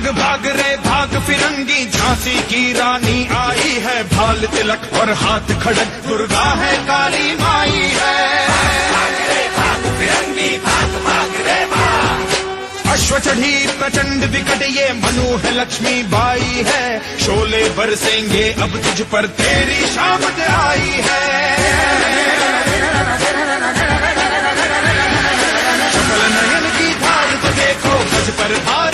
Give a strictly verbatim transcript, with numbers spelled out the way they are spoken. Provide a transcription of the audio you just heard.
भाग भाग रे भाग फिरंगी, झांसी की रानी आई है, भाल तिलक और हाथ खड़क, दुर्गा है काली माई है। भाग रे भाग फिरंगी, भाग भाग रे भाग। अश्व चढ़ी प्रचंड विकट ये मनु है, लक्ष्मी बाई है, शोले बरसेंगे अब तुझ पर, तेरी शामत आई है। शकल नयन की धार तो देखो, गज पर भार